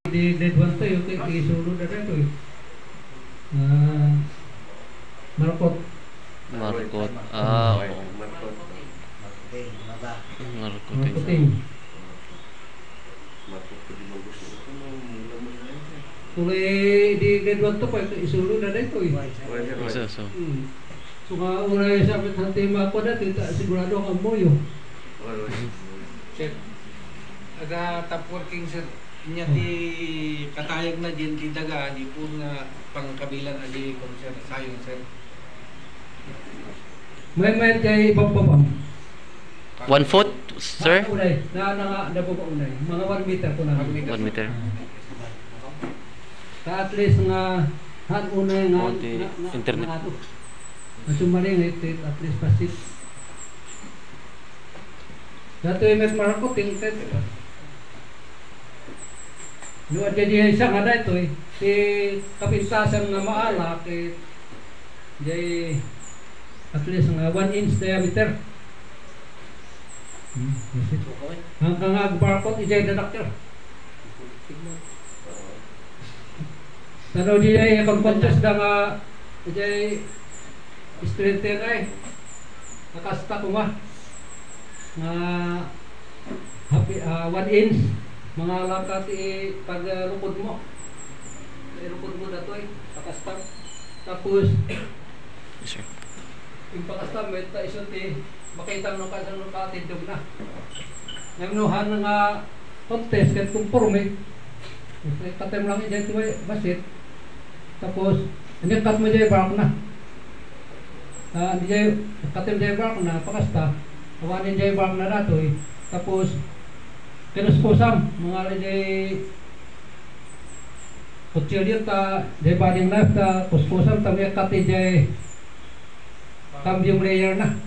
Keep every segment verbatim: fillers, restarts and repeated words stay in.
Di grade one to yung isulod na ito eh. Uh, Marcot. Marcot. Ah, oo. Marcot. Marcoting. Tuloy di grade one to pa isulod na ito eh. Isa, so. Hmm. So nga una yung sabi ng tema ko na, sigurado kang moyo. Sir, aga top working sir. Inya ti katayag na din ti daga di po nga pangkabilan adi kung sir sayong sir. May may kay bababang. One foot, sir? Unay, na na nga nababaunay. Mga one meter ko na. One meter. Ka at least nga han unay nga Oh, di internet. Masumaling ito at least pasit. Dato yung may marako tingted. Doon jadi siya nga na ito eh. Si kapintasan nga maala kay jay at least nga one inch diameter. Hmm, hanggang nga barcode ijay na doctor. Tanaw di ay kung contest na nga ijay strengthen ay nakasta ko nga nga happy, uh, one inch mga lakati pag uh, lukod mo eh, lukod mo dato eh pakasta tapos Sir. yung pakasta may ta isot eh makita mo ka sa nakatindog na ngayon nga contest kahit kung porme katem lang yung dito eh basit tapos hindi kat mo dyan barak na uh, hindi dyan katem dyan barak na pakasta awanin dyan barak na dato eh tapos kinuskusam mga dyan kutsilyo ta dyan bading life ta kuskusam ta may kati dyan cambium layer na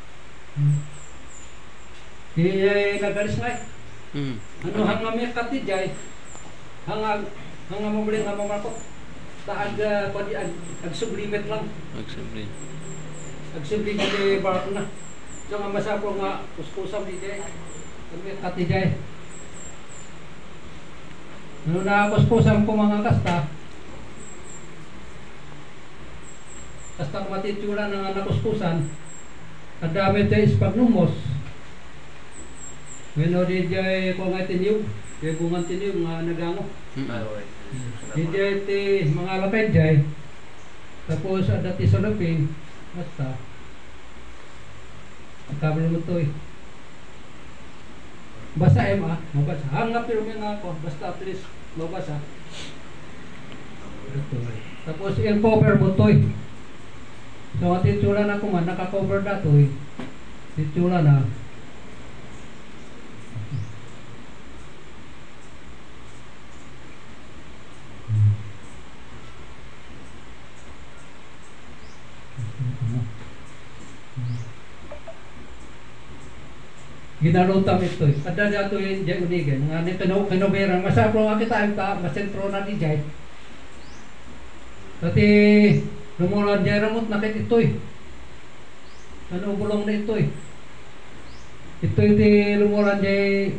di dyan nagalis nga eh Mm. ano hanga may kati dyan hanga hanga mabili nga mamakot taag uh, pwede ag, ag sublimate lang Exactly. ag sublimate dyan barak na so nga masapo nga kuskusam di dyan may kati dyan ano na kuskusam ko mga kasta kasta ko matitsura ng nakuskusan ang dami dyan spagnumos Bueno, di jay ko nga tiniyog, di bungan tiniyog nga nagango. Di jay ti mga lapid jay. Tapos ada ti salapin, basta. Kabel mo to eh. Basta em ah, mabasa. Hangap pero may nga ako, basta at least mabasa. Tapos yung cover mo to eh. So ang titsura na ko man, naka-cover na to eh. Titsura na. Ginalutam ito eh. Kada dato yung jay unigan. Nga nito no, kinobera. Masapro nga kita yung ta, masentro na di jay. Dati, lumulan jay ramot nakit ito eh. Ano bulong na ito eh. Ito yung di lumulan jay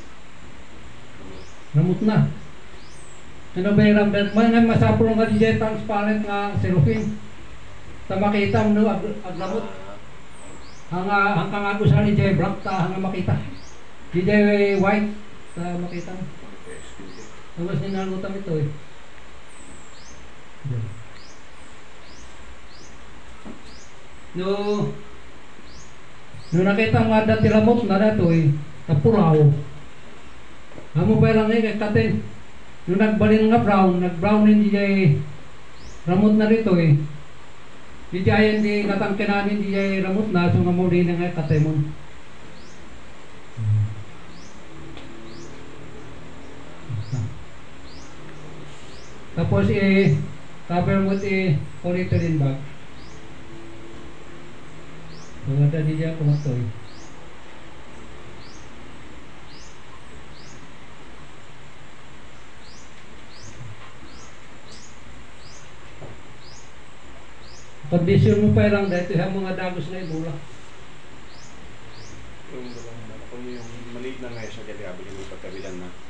ramot na. Kinobera. Mga masapro nga di jay transparent nga cellophane. Ta makita mo no, ag, ag ramot. Hanga hanggang ako sa ni Jay Black ta hanga makita. Di Jay white ta makita. Tapos ninalutam ito eh. No no nakita mo ada tilamot na dato eh. Tapuraw. Amo pa lang eh katen. No nagbalin nga brown, nag-brown hindi Jay ramot na rito eh. Di jay hindi katangkinanin di jay ramot na so nga mo rin nga katemon. Tapos eh cover mo ti polyethylene bag. So ada di jay kumatoy. Kondisyon mo pa lang dahil yung mga dagos na ibula. Yung, yung maliit na nga siya kaya habang yung pagkabilan na